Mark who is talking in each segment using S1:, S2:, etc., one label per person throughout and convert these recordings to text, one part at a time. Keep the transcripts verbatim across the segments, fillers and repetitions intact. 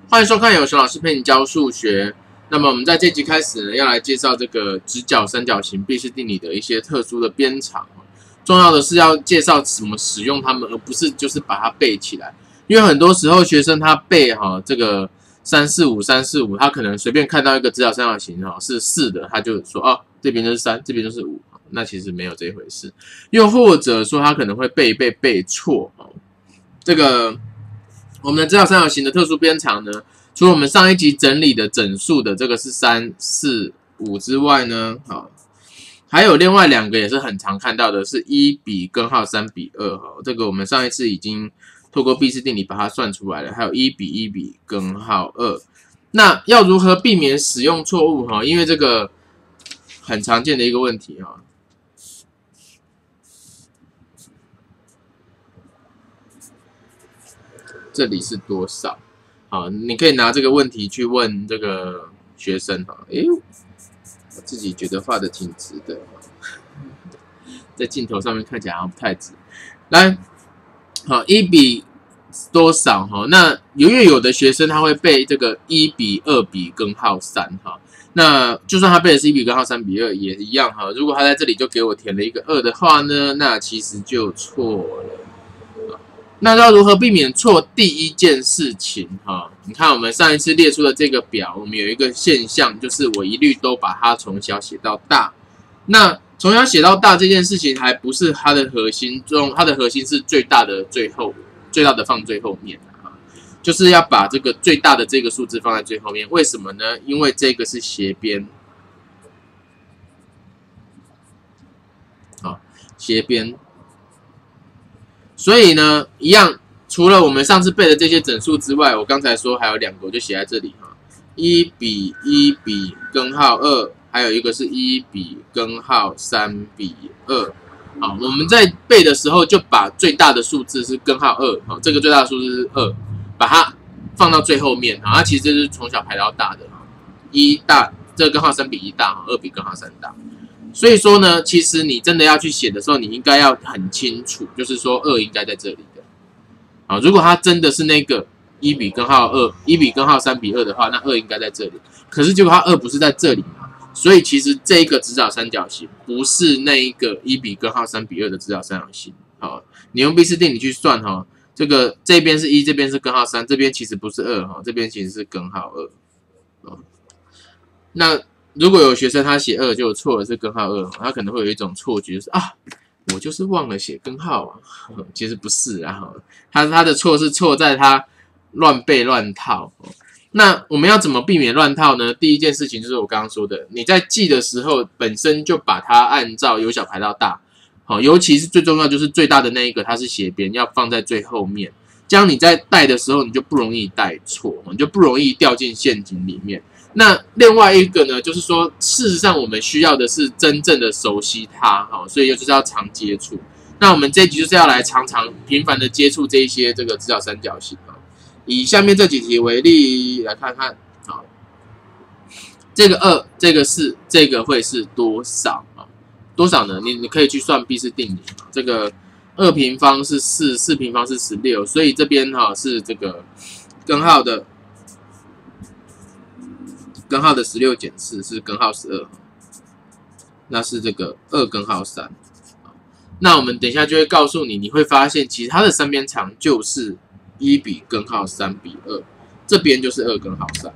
S1: 欢迎收看由熊老师陪你教数学。那么我们在这集开始呢，要来介绍这个直角三角形毕氏定理的一些特殊的编长。重要的是要介绍怎么使用它们，而不是就是把它背起来。因为很多时候学生他背哈这个三四五三四五，他可能随便看到一个直角三角形哈是四的，他就说哦这边就是三，这边就是五。那其实没有这一回事。又或者说他可能会背一背背错。这个我们的直角三角形的特殊编长呢，除了我们上一集整理的整数的这个是三四五之外呢，好，还有另外两个也是很常看到的，是一比根号三比二。好，这个我们上一次已经透过毕氏定理把它算出来了。还有一比一比根号二。那要如何避免使用错误？因为这个很常见的一个问题。这里是多少？好，你可以拿这个问题去问这个学生哈。诶，我自己觉得画的挺直的，在镜头上面看起来好像不太直。来，好，一比多少？哈，那因为有的学生他会背这个一比二比根号三哈。那就算他背的是一比根号三比二也一样哈。如果他在这里就给我填了一个二的话呢，那其实就错了。那要如何避免错？第一件事情哈，你看我们上一次列出的这个表，我们有一个现象，就是我一律都把它从小写到大。那从小写到大这件事情还不是它的核心中，它的核心是最大的最后，最大的放最后面啊，就是要把这个最大的这个数字放在最后面。为什么呢？因为这个是斜边，好，斜边。所以呢，一样，除了我们上次背的这些整数之外，我刚才说还有两个，我就写在这里哈。一比一比根号二，还有一个是一比根号三比二。好，我们在背的时候就把最大的数字是根号二，好，这个最大的数字是二，把它放到最后面，好，它其实就是从小排到大的，一大，这个根号三比一大，二比根号三大。所以说呢，其实你真的要去写的时候，你应该要很清楚，就是说二应该在这里的。好，如果它真的是那个一比根号二，一比根号三比二的话，那二应该在这里。可是结果它二不是在这里嘛，所以其实这一个直角三角形不是那一个一比根号三比二的直角三角形。好，你用毕氏定理去算哈，这个这边是一，这边是根号三，这边其实不是二哈，这边其实是根号二。那如果有学生他写二就错了是根号二，他可能会有一种错觉，就是啊，我就是忘了写根号啊，其实不是啊，他他的错是错在他乱背乱套。那我们要怎么避免乱套呢？第一件事情就是我刚刚说的，你在记的时候本身就把它按照由小排到大，好，尤其是最重要就是最大的那一个它是斜边，要放在最后面，这样你在带的时候你就不容易带错，你就不容易掉进陷阱里面。那另外一个呢，就是说，事实上我们需要的是真正的熟悉它，哈，所以就是要常接触。那我们这一集就是要来常常频繁的接触这一些这个直角三角形啊。以下面这几题为例来看看，好，这个二，这个四，这个会是多少啊？多少呢？你你可以去算毕氏定理，这个二平方是四，四平方是十六，所以这边哈是这个根号的。根号的十六减四是根号十二，那是这个二根号三。那我们等一下就会告诉你，你会发现其实它的三边长就是一比根号三比二，这边就是二根号三，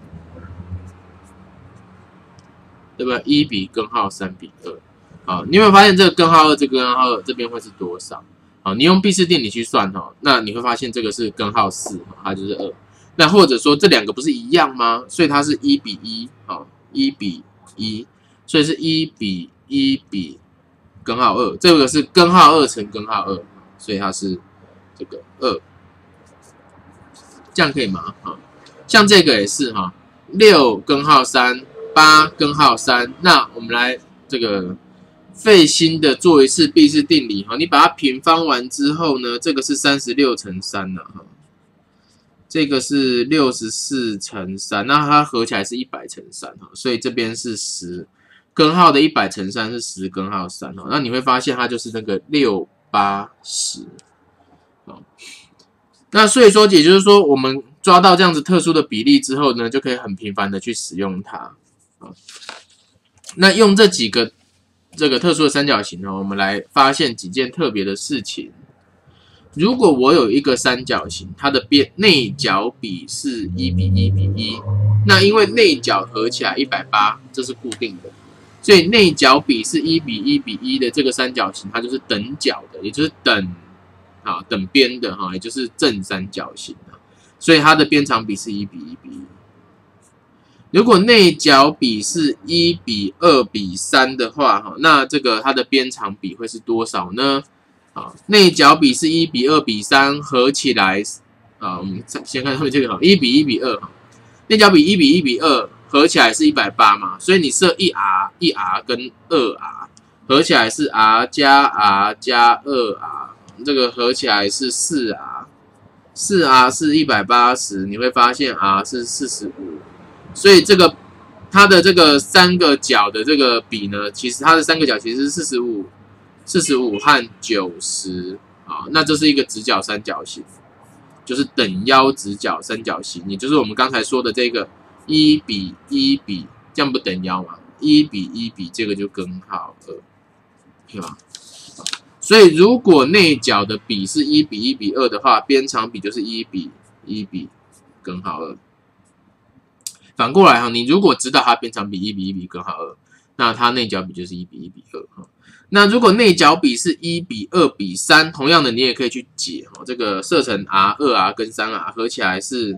S1: 对不对？一比根号三比二。好，你有没有发现这个根号二，这个根号二这边会是多少？好，你用毕氏定理去算哈，那你会发现这个是根号四，它就是二。那或者说这两个不是一样吗？所以它是一比一，好，一比一，所以是一比一比根号二，这个是根号二乘根号二，所以它是这个二，这样可以吗？哈，像这个也是哈，六根号三，八根号三，那我们来这个费心的做一次毕氏定理哈，你把它平方完之后呢，这个是三十六乘三了哈。这个是六十四乘三，那它合起来是一百乘三，所以这边是十根号的一百乘三是十根号三，那你会发现它就是那个六八十。那所以说，也就是说，我们抓到这样子特殊的比例之后呢，就可以很频繁的去使用它。那用这几个这个特殊的三角形呢，我们来发现几件特别的事情。如果我有一个三角形，它的边内角比是一比一比一，那因为内角合起来一百八，这是固定的，所以内角比是一比一比一的这个三角形，它就是等角的，也就是等啊等边的哈，也就是正三角形，所以它的边长比是一比一比一。如果内角比是一比二比三的话，哈，那这个它的边长比会是多少呢？啊，内角比是一比二比三，合起来啊，我们先看后面这个哈，一比一比二哈，内角比一比一比二，合起来是一百八嘛，所以你设一 r 一 r 跟二 r， 合起来是 r 加 r 加二 r， 这个合起来是四 r， 四 r 是一百八十，你会发现 r 是四十五，所以这个它的这个三个角的这个比呢，其实它的三个角其实是四十五。四十五和九十啊，那这是一个直角三角形，就是等腰直角三角形，也就是我们刚才说的这个一比一比，这样不等腰嘛？一比一比，这个就根号二，对吧？所以如果内角的比是一比一比二的话，边长比就是一比一比根号二。反过来哈，你如果知道它边长比一比一比根号二，那它内角比就是一比一比二哈。那如果内角比是一比二比三，同样的你也可以去解哦，这个设成 r、二 r 跟三 r 合起来是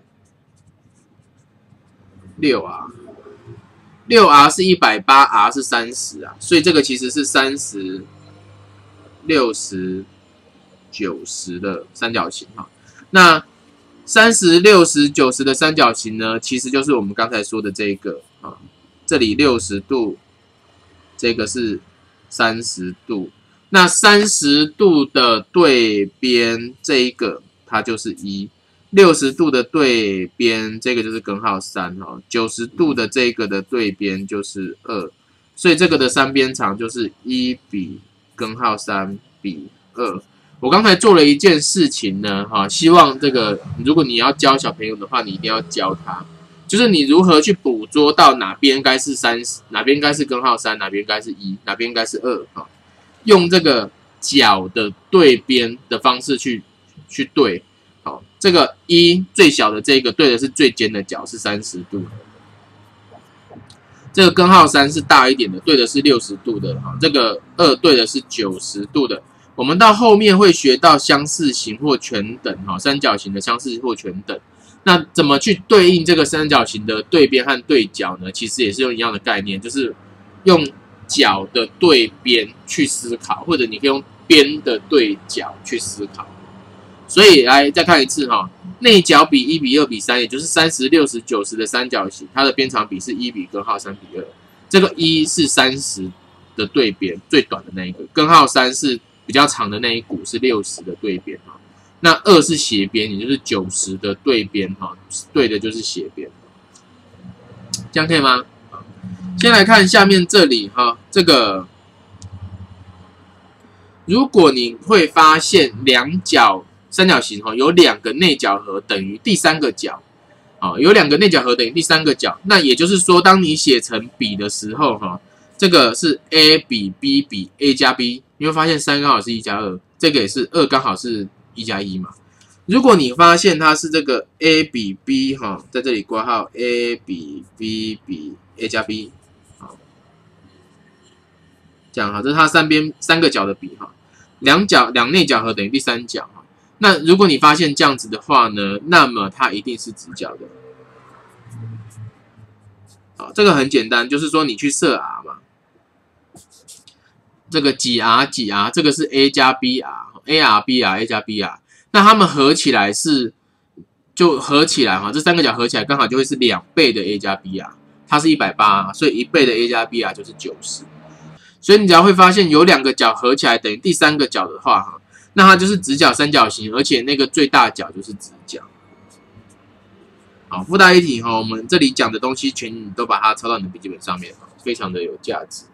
S1: 六 r， 六 r 是一百八 ，r 是三十啊，所以这个其实是三十、六十、九十的三角形哈。那三十、六十、九十的三角形呢，其实就是我们刚才说的这个啊，这里六十度，这个是三十度，那三十度的对边这一个它就是一，六十度的对边这个就是根号三哈，九十度的这个的对边就是二，所以这个的三边长就是一比根号三比二。我刚才做了一件事情呢，哈，希望这个如果你要教小朋友的话，你一定要教他。就是你如何去捕捉到哪边该是三十，哪边该是根号三，哪边该是一，哪边该是二哈，用这个角的对边的方式去去对，好，这个一最小的这个对的是最尖的角是三十度，这个根号三是大一点的，对的是六十度的哈，这个二对的是九十度的。我们到后面会学到相似形或全等哈，三角形的相似或全等。那怎么去对应这个三角形的对边和对角呢？其实也是用一样的概念，就是用角的对边去思考，或者你可以用边的对角去思考。所以来再看一次哈，内角比一比二比三，也就是三十、六十、九十的三角形，它的边长比是一比根号三比二。这个一是三十的对边，最短的那一个；根号三是比较长的那一股，是六十的对边哈。那二是斜边，也就是九十的对边哈，对的就是斜边，这样可以吗？先来看下面这里哈，这个如果你会发现两角三角形哈有两个内角和等于第三个角啊，有两个内角和等于第三个角，那也就是说，当你写成比的时候哈，这个是 a 比 b 比 a 加 b， 你会发现三刚好是一加二，这个也是二刚好是一加一嘛。如果你发现它是这个 a 比 b 哈，在这里括号 a 比 b 比 a 加 b， 好，这样哈，这是它三边三个角的比哈，两角两内角和等于第三角哈。那如果你发现这样子的话呢，那么它一定是直角的。好，这个很简单，就是说你去设 r 嘛，这个几 r 几 r， 这个是 a 加 b r，a r b r a 加 b r。那它们合起来是，就合起来哈，这三个角合起来刚好就会是两倍的 a 加 b r， 它是一百八，所以一倍的 a 加 b r 就是九十。所以你只要会发现有两个角合起来等于第三个角的话哈，那它就是直角三角形，而且那个最大角就是直角。好，附带一提哈，我们这里讲的东西全你都把它抄到你的笔记本上面，非常的有价值。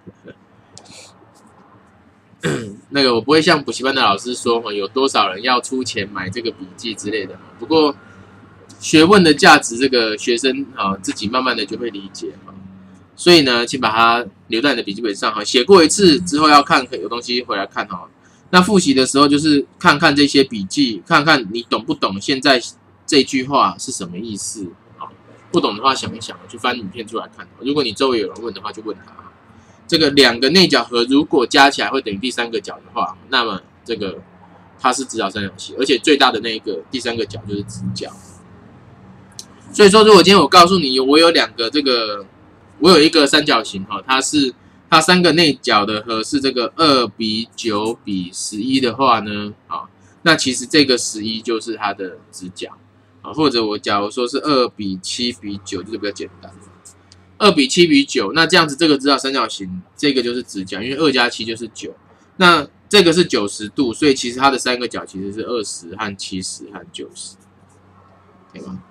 S1: 那个我不会像补习班的老师说有多少人要出钱买这个笔记之类的，不过学问的价值，这个学生啊自己慢慢的就会理解啊。所以呢，请把它留在你的笔记本上哈，写过一次之后要看，有东西回来看哈。那复习的时候就是看看这些笔记，看看你懂不懂现在这句话是什么意思啊？不懂的话想一想，去翻影片出来看。如果你周围有人问的话，就问他。这个两个内角和如果加起来会等于第三个角的话，那么这个它是直角三角形，而且最大的那一个第三个角就是直角。所以说，如果今天我告诉你我有两个这个，我有一个三角形哈，它是它三个内角的和是这个二比九比十一的话呢，啊，那其实这个十一就是它的直角啊，或者我假如说是二比七比九，这个比较简单。二比七比九，那这样子这个直角三角形，这个就是直角，因为二加七就是九。那这个是九十度，所以其实它的三个角其实是二十和七十和九十，对吗？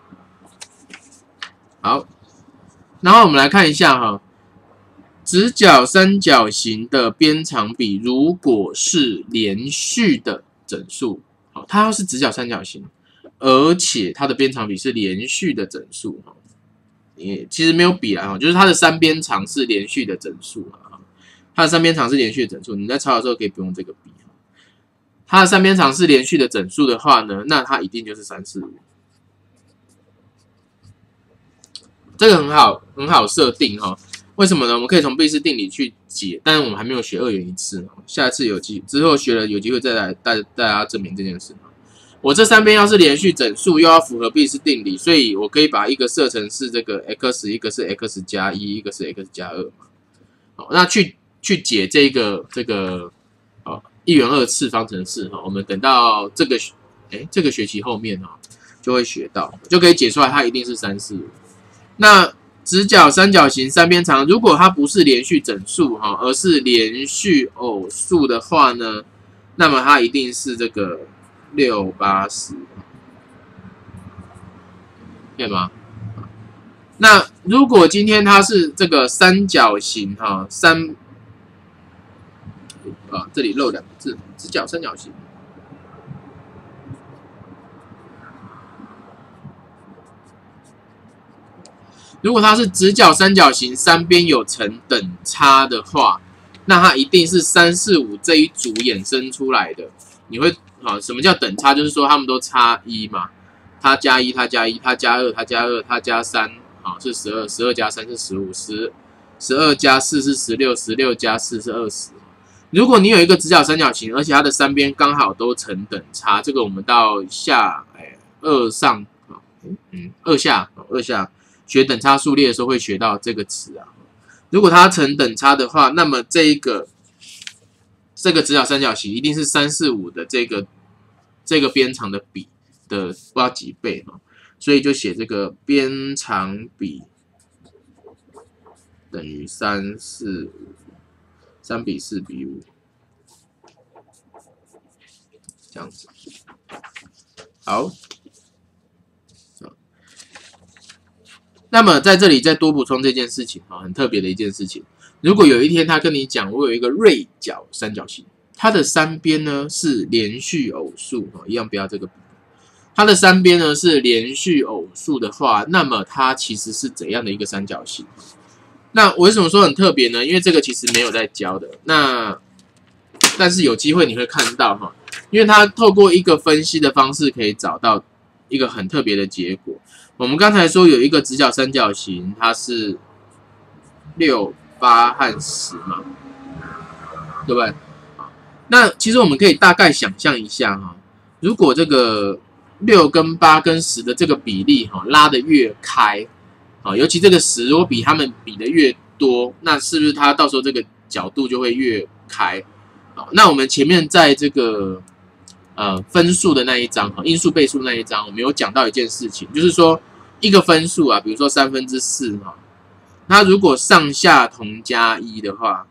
S1: 好，然后我们来看一下哈，直角三角形的边长比如果是连续的整数，好，它要是直角三角形，而且它的边长比是连续的整数，也其实没有比啦，就是它的三边长是连续的整数啊，它的三边长是连续的整数，你在抄的时候可以不用这个比。它的三边长是连续的整数的话呢，那它一定就是三四五。这个很好，很好设定哈。为什么呢？我们可以从毕氏定理去解，但是我们还没有学二元一次，下一次有机之后学了有机会再来带大家证明这件事。我这三边要是连续整数，又要符合毕氏定理，所以我可以把一个设成是这个 x， 一个是 x 加一，一个是 x 加二嘛。好，那去去解这个这个哦一元二次方程式哈，我们等到这个哎这个学期后面哈就会学到，就可以解出来它一定是三四五。那直角三角形三边长，如果它不是连续整数哈，而是连续偶数的话呢，那么它一定是这个六八十，对吗？那如果今天它是这个三角形哈，三啊这里漏两个字，直角三角形。如果它是直角三角形，三边有成等差的话，那它一定是三四五这一组衍生出来的。你会啊？什么叫等差？就是说它们都差一嘛，它加一，它加一，它加二，它加二，它加三，啊是十二，十二加三是十五，十十二加四是十六，十六加四是二十。如果你有一个直角三角形，而且它的三边刚好都成等差，这个我们到下哎二上啊，嗯二下二下。学等差数列的时候会学到这个词啊。如果它成等差的话，那么这一个这个直角三角形一定是三四五的这个这个边长的比的不知道几倍哈，所以就写这个边长比等于三四五，三比四比五，这样子。好。那么在这里再多补充这件事情啊，很特别的一件事情。如果有一天他跟你讲，我有一个锐角三角形，它的三边呢是连续偶数啊，一样不要这个比。它的三边呢是连续偶数的话，那么它其实是怎样的一个三角形？那我为什么说很特别呢？因为这个其实没有在教的。那但是有机会你会看到哈，因为它透过一个分析的方式，可以找到一个很特别的结果。我们刚才说有一个直角三角形，它是六、八和十嘛，对不对？那其实我们可以大概想象一下哈，如果这个六跟八跟十的这个比例哈拉得越开，啊，尤其这个十如果比他们比的越多，那是不是它到时候这个角度就会越开？好，那我们前面在这个呃分数的那一章哈，因数倍数那一章，我们有讲到一件事情，就是说。一个分数啊，比如说三分之四哈，它如果上下同加一的话，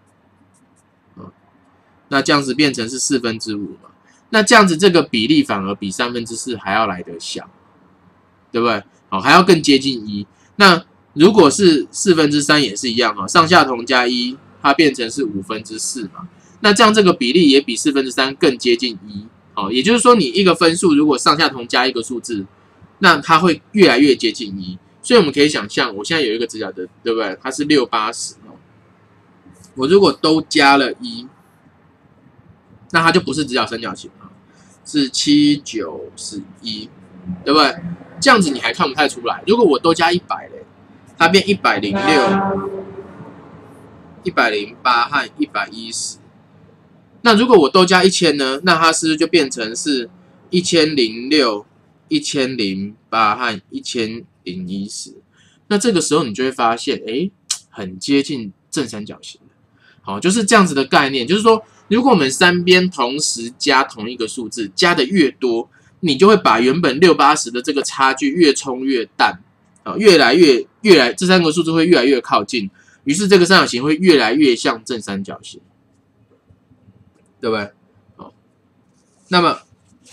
S1: 那这样子变成是四分之五嘛？那这样子这个比例反而比三分之四还要来得小，对不对？好，还要更接近一。那如果是四分之三也是一样哈，上下同加一，它变成是五分之四嘛？那这样这个比例也比四分之三更接近一。好，也就是说你一个分数如果上下同加一个数字。 那它会越来越接近一。所以我们可以想象，我现在有一个直角的，对不对？它是六八十哦。我如果都加了一，那它就不是直角三角形了，是七九十一，对不对？这样子你还看不太出来。如果我都加一百嘞，它变一百零六、一百零八和一百一十。那如果我都加一千呢？那它是不是就变成是一千零六、一千零八和一千零一十？那这个时候你就会发现，哎，很接近正三角形。好，就是这样子的概念，就是说，如果我们三边同时加同一个数字，加的越多，你就会把原本六八十的这个差距越冲越淡，啊，越来越越来这三个数字会越来越靠近，于是这个三角形会越来越像正三角形，对不对？好，那么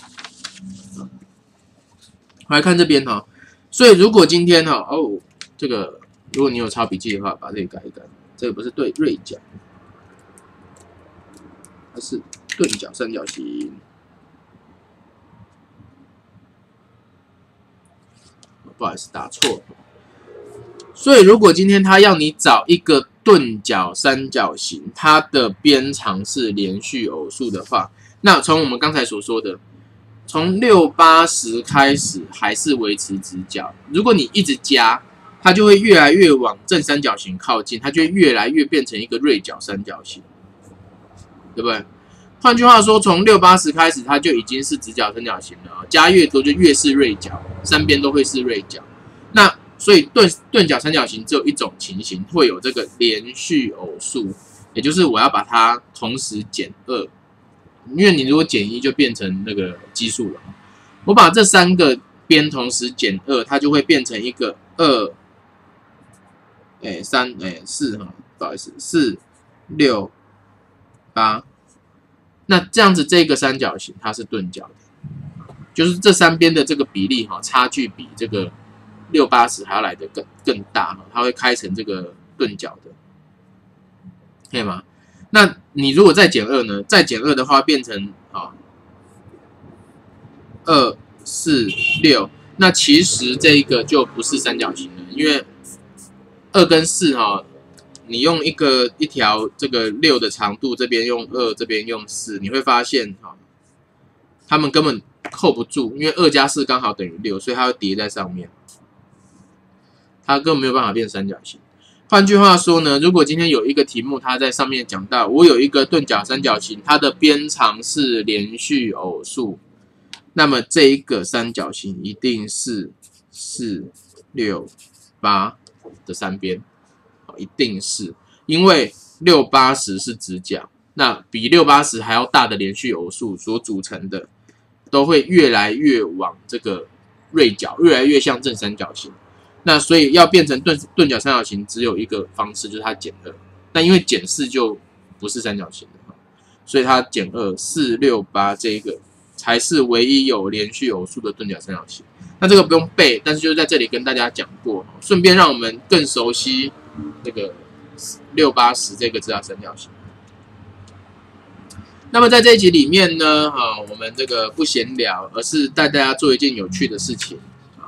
S1: 我来看这边哈，所以如果今天哈哦，这个如果你有抄笔记的话，把这个改一改，这个不是对锐角。它是钝角三角形，不好意思，打错了。所以，如果今天他要你找一个钝角三角形，它的边长是连续偶数的话，那从我们刚才所说的，从六八十开始还是维持直角。如果你一直加，它就会越来越往正三角形靠近，它就会越来越变成一个锐角三角形。对不对？换句话说，从六八十开始，它就已经是直角三角形了。加越多就越是锐角，三边都会是锐角。那所以钝钝角三角形只有一种情形，会有这个连续偶数，也就是我要把它同时减二，因为你如果减一就变成那个奇数了。我把这三个边同时减二，它就会变成一个二，哎三哎四哈，不好意思，四六。八，那这样子这个三角形它是钝角的，就是这三边的这个比例哈，差距比这个六八十还要来得更更大哈，它会开成这个钝角的，可以吗？那你如果再减二呢？再减二的话变成啊二四六，那其实这一个就不是三角形了，因为二跟四哈。你用一个一条这个六的长度，这边用二，这边用四，你会发现哈，它们根本扣不住，因为二加四刚好等于六，所以它会叠在上面，它根本没有办法变三角形。换句话说呢，如果今天有一个题目，它在上面讲到，我有一个钝角三角形，它的边长是连续偶数，那么这一个三角形一定是四六八的三边。一定是因为六八十是直角，那比六八十还要大的连续偶数所组成的，都会越来越往这个锐角，越来越像正三角形。那所以要变成钝钝角三角形，只有一个方式，就是它减二。那因为减四就不是三角形了，所以它减二，四六八这一个才是唯一有连续偶数的钝角三角形。那这个不用背，但是就是在这里跟大家讲过，顺便让我们更熟悉。这个六八十这个直角三角形。那么在这一集里面呢，哈，我们这个不闲聊，而是带大家做一件有趣的事情。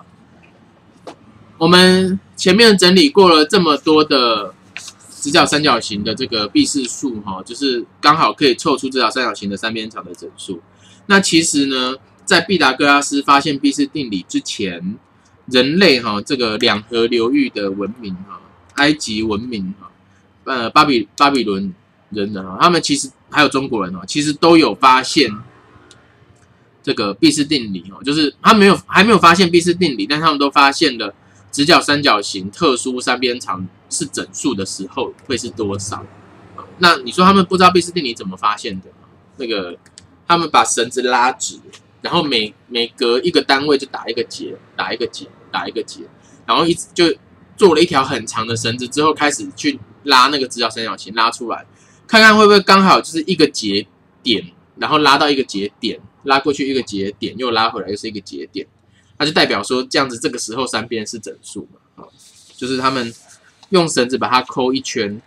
S1: 我们前面整理过了这么多的直角三角形的这个毕氏数，哈，就是刚好可以凑出直角三角形的三边长的整数。那其实呢，在毕达哥拉斯发现毕氏定理之前，人类哈这个两河流域的文明哈。埃及文明哈，呃，巴比巴比伦人呢，他们其实还有中国人哦，其实都有发现这个毕氏定理哦，就是他没有还没有发现毕氏定理，但他们都发现了直角三角形特殊三边长是整数的时候会是多少？那你说他们不知道毕氏定理怎么发现的？那个他们把绳子拉直，然后每每隔一个单位就打一个结，打一个结，打一个结，然后一直就。做了一条很长的绳子之后，开始去拉那个直角三角形，拉出来，看看会不会刚好就是一个节点，然后拉到一个节点，拉过去一个节点，又拉回来又是一个节点，那就代表说这样子，这个时候三边是整数嘛，就是他们用绳子把它扣一圈，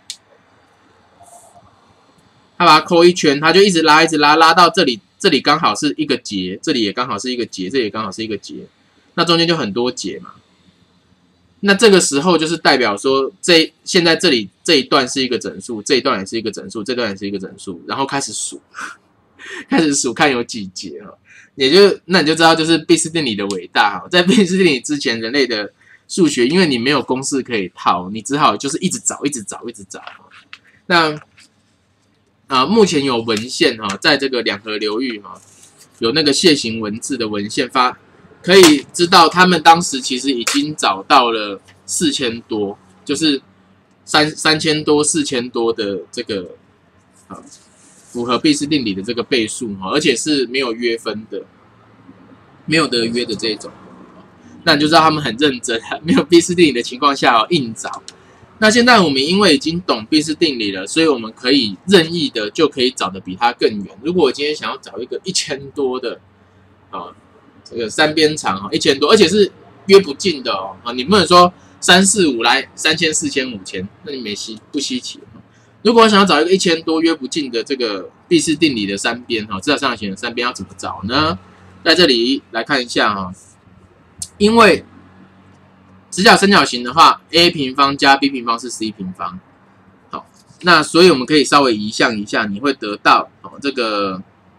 S1: 他把它扣一圈，他就一直拉，一直拉，拉到这里，这里刚好是一个节，这里也刚好是一个节，这里也刚好是一个节。 那中间就很多节嘛。那这个时候就是代表说，这现在这里这一段是一个整数，这一段也是一个整数，这段也是一个整数，然后开始数，开始数看有几节哈，也就那你就知道就是毕氏定理的伟大哈。在毕氏定理之前，人类的数学因为你没有公式可以套，你只好就是一直找，一直找，一直找。那啊，目前有文献哈，在这个两河流域哈，有那个楔形文字的文献发。可以知道，他们当时其实已经找到了四千多，就是三三千多、四千多的这个啊，符合毕氏定理的这个倍数哈，而且是没有约分的，没有得约的这种。那你就知道他们很认真，没有毕氏定理的情况下哦，硬找。那现在我们因为已经懂毕氏定理了，所以我们可以任意的就可以找得比它更远。如果我今天想要找一个一千多的啊。这个三边长哈一千多，而且是约不尽的哦啊！你不能说三四五来三千四千五千，那你没稀不稀奇。如果我想要找一个一千多约不尽的这个毕氏定理的三边哈，直角三角形的三边要怎么找呢？在这里来看一下哈，因为直角三角形的话 ，a 平方加 b 平方是 c 平方，好，那所以我们可以稍微移项一下，你会得到哦这个。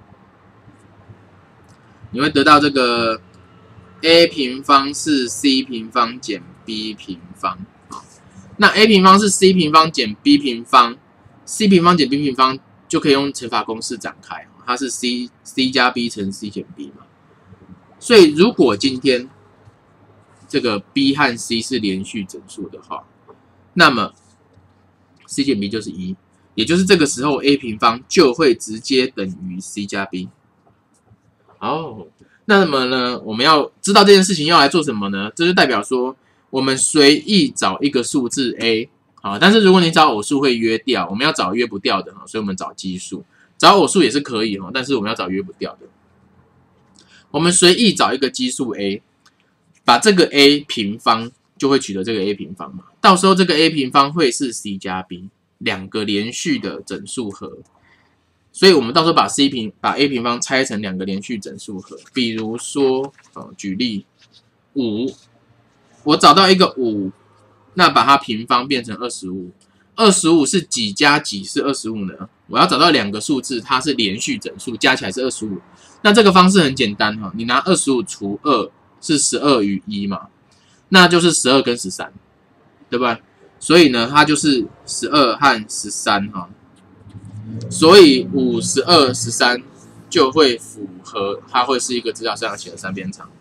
S1: 你会得到这个 a 平方是 c 平方减 b 平方，那 a 平方是 c 平方减 b 平方 ，c 平方减 b 平方就可以用乘法公式展开，它是 c c 加 b 乘 c 减 b 嘛。所以如果今天这个 b 和 c 是连续整数的话，那么 c 减 b 就是一，也就是这个时候 a 平方就会直接等于 c 加 b。哦，那么呢，我们要知道这件事情要来做什么呢？这就代表说，我们随意找一个数字 a， 好，但是如果你找偶数会约掉，我们要找约不掉的，所以我们找奇数。找偶数也是可以，但是我们要找约不掉的。我们随意找一个奇数 a， 把这个 a 平方就会取得这个 a 平方嘛，到时候这个 a 平方会是 c 加 b 两个连续的整数和。所以我们到时候把 c 平把 a 平方拆成两个连续整数和，比如说，呃，举例五，我找到一个五，那把它平方变成二十五，二十五是几加几是二十五呢？我要找到两个数字，它是连续整数，加起来是二十五。那这个方式很简单哈，你拿二十五除二是十二与一嘛，那就是十二跟十三，对吧？所以呢，它就是十二和十三哈。所以五、十二、十三就会符合，它会是一个直角三角形的三边长，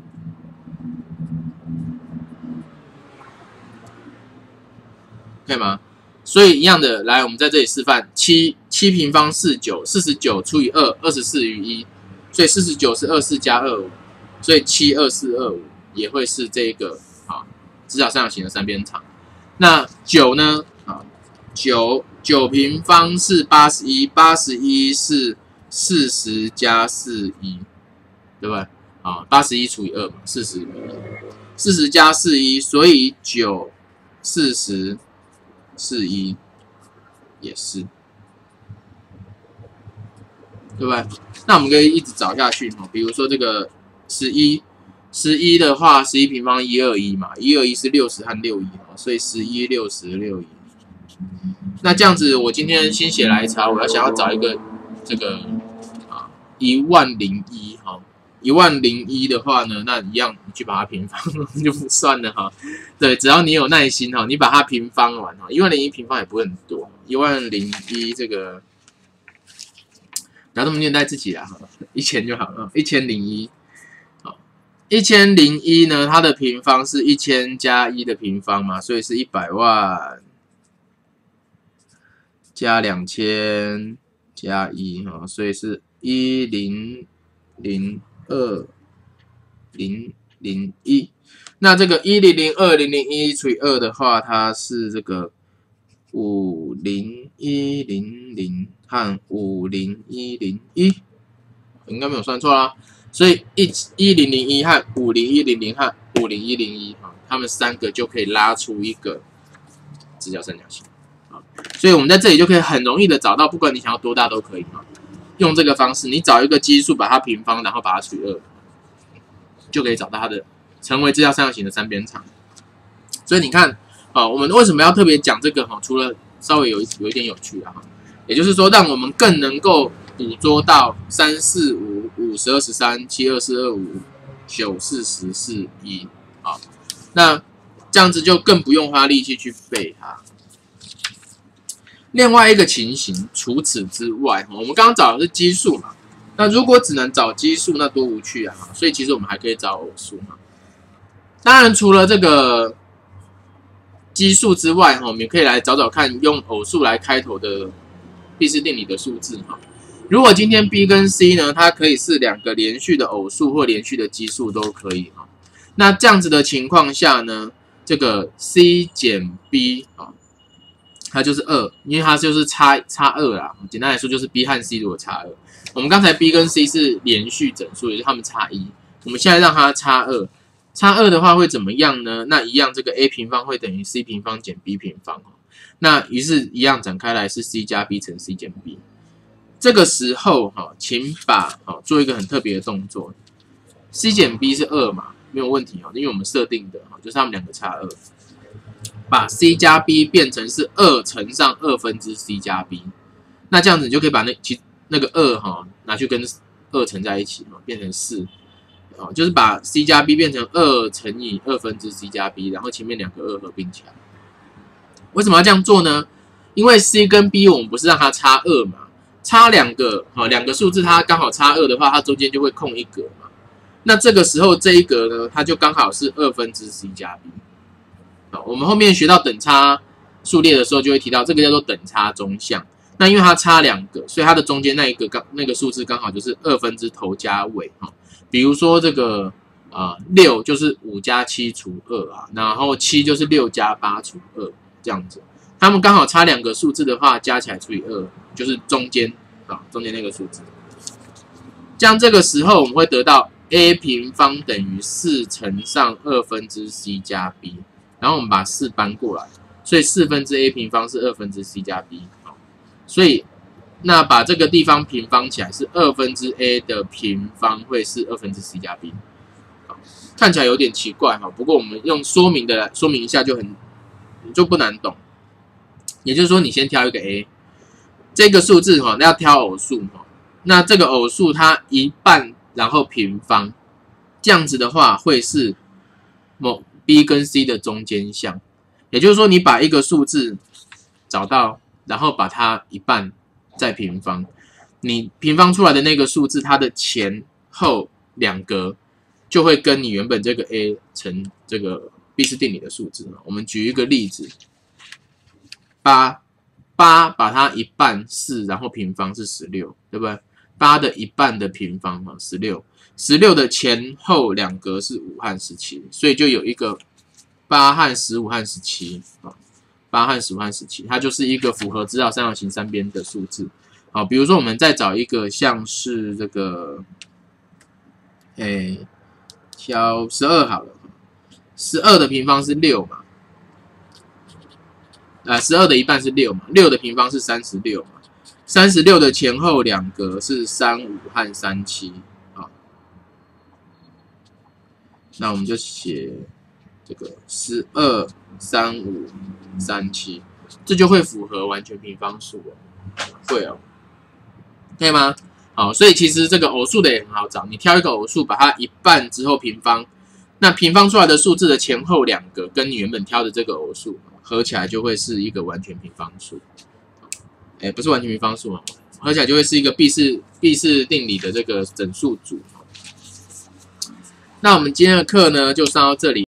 S1: 可以吗？所以一样的，来，我们在这里示范七七平方是九，四十九除以二，二十四与一，所以四十九是二十四加二十五，所以七二四二五也会是这个啊直角三角形的三边长。那九呢？啊，九。九平方是八十一，八十一是四十加四一，对不对？啊，八十一除以二嘛，四十，四十加四一，所以九、四十、四一也是，对不对？那我们可以一直找下去哈，比如说这个十一，十一的话，十一平方一二一嘛，一二一是六十和六一哈，所以十一、六十、六一。那这样子，我今天心血来潮，我要想要找一个这个啊一万零一哈，一万零一的话呢，那一样你去把它平方就不算了哈。对，只要你有耐心哈，你把它平方完哈，一万零一平方也不会很多，一万零一这个不要这么虐待自己啦哈，一千就好了，一千零一。一千零一呢，它的平方是一千加一的平方嘛，所以是一百万。加两千加一哈，所以是一零零二零零一。那这个一零零二零零一除以二的话，它是这个五零一零零和五零一零一，应该没有算错啦。所以一一零零一和五零一零零和五零一零一哈，它们三个就可以拉出一个直角三角形。所以我们在这里就可以很容易的找到，不管你想要多大都可以哈。用这个方式，你找一个基数，把它平方，然后把它除以二，就可以找到它的成为资料三角形的三边长。所以你看，啊，我们为什么要特别讲这个哈？除了稍微有有一点有趣啊，也就是说，让我们更能够捕捉到三四五五十二十三七二四二五九四十四一啊，那这样子就更不用花力气去背它。另外一个情形，除此之外，我们刚刚找的是基数嘛，那如果只能找基数，那多无趣啊！所以其实我们还可以找偶数嘛。当然，除了这个基数之外，我们也可以来找找看用偶数来开头的毕氏定理的数字哈。如果今天 B 跟 C 呢，它可以是两个连续的偶数或连续的基数都可以哈。那这样子的情况下呢，这个 C 减 B 啊。它就是二，因为它就是差差二啦。简单来说，就是 B 和 C 如果差二，我们刚才 B 跟 C 是连续整数，也就是它们差一。我们现在让它差二，差二的话会怎么样呢？那一样，这个 A 平方会等于 C 平方减 B 平方。那于是，一样展开来是 C 加 B 乘 C 减 B。这个时候哈，请把好做一个很特别的动作 ，C 减 B 是二嘛，没有问题哈，因为我们设定的就是它们两个差二。把 C 加 B 变成是二乘上二分之 C 加 B， 那这样子你就可以把那其那个二哈拿去跟二乘在一起嘛，变成四，啊，就是把 C 加 B 变成二乘以二分之 C 加 B， 然后前面两个二合并起来。为什么要这样做呢？因为 C 跟 B 我们不是让它差二嘛，差两个哈两个数字它刚好差二的话，它中间就会空一格嘛。那这个时候这一格呢，它就刚好是二分之 C 加 B。我们后面学到等差数列的时候，就会提到这个叫做等差中项。那因为它差两个，所以它的中间那一个刚那个数字刚好就是二分之头加尾哈。比如说这个啊六就是五加七除二啊，然后七就是六加八除二这样子。它们刚好差两个数字的话，加起来除以二就是中间啊中间那个数字。这样这个时候我们会得到 a 平方等于四乘上二分之 c 加 b。然后我们把四搬过来，所以四分之 a 平方是二分之 c 加 b， 所以那把这个地方平方起来是二分之 a 的平方会是二分之 c 加 b， 看起来有点奇怪哈，不过我们用说明的来说明一下就很就不难懂。也就是说，你先挑一个 a， 这个数字哈，要挑偶数哈，那这个偶数它一半然后平方，这样子的话会是某。B 跟 C 的中间项，也就是说，你把一个数字找到，然后把它一半再平方，你平方出来的那个数字，它的前后两格就会跟你原本这个 A 乘这个毕氏定理的数字。我们举一个例子，八八把它一半四，然后平方是十六，对不对？八的一半的平方嘛，十六。十六的前后两格是五和十七，所以就有一个八和十五和十七啊，八和十五和十七，它就是一个符合资料三角形三边的数字。好，比如说我们再找一个像是这个，哎，挑十二好了，十二的平方是六嘛，啊，十二的一半是六嘛，六的平方是三十六嘛，三十六的前后两格是三五和三七。那我们就写这个十二、三五、三七，这就会符合完全平方数哦，会哦，可以吗？好，所以其实这个偶数的也很好找，你挑一个偶数，把它一半之后平方，那平方出来的数字的前后两个跟你原本挑的这个偶数合起来就会是一个完全平方数，哎，不是完全平方数哦，合起来就会是一个毕氏毕氏定理的这个整数组。那我们今天的课呢，就上到这里。